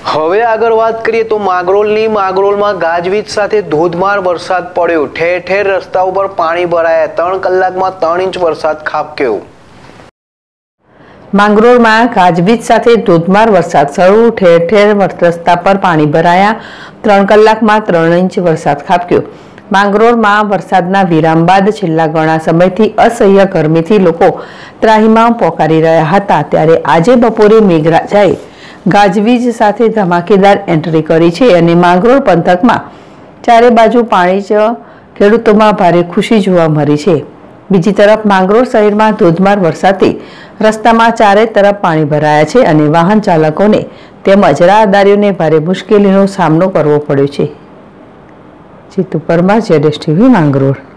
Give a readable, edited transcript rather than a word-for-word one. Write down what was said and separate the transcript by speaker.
Speaker 1: હવે આગળ વાત કરીએ તો માંગરોળમાં ગાજવીજ સાથે ધોધમાર વરસાદ પડ્યો। ઠેર ઠેર રસ્તા ઉપર પાણી ભરાયા। 3 કલાકમાં 3 ઇંચ વરસાદ ખાબક્યો।
Speaker 2: માંગરોળમાં ગાજવીજ સાથે ધોધમાર વરસાદ શરૂ। ઠેર ઠેર રસ્તા પર પાણી ભરાયા। 3 કલાકમાં 3 ઇંચ વરસાદ ખાબક્યો। માંગરોળમાં વરસાદના વિરામ બાદ છેલ્લા ઘણા સમયથી અસહ્ય ગરમીથી લોકો ત્રાહિમામ પોકારી રહ્યા હતા, ત્યારે આજે બપોરે મેઘરાજાએ ગાજવીજ સાથે ધમાકેદાર એન્ટ્રી કરી છે અને માંગરોળ પંથકમાં ચારે બાજુ પાણી જ ખેડૂતોમાં ભારે ખુશી જોવા મળી છે। બીજી તરફ માંગરોળ શહેરમાં ધોધમાર વરસાદથી રસ્તામાં ચારે તરફ પાણી ભરાયા છે અને વાહન ચાલકોને તેમજ રાહદારીઓને ભારે મુશ્કેલીનો સામનો કરવો પડ્યો છે। જીતુ પરમાર, ZSTV માંગરોળ।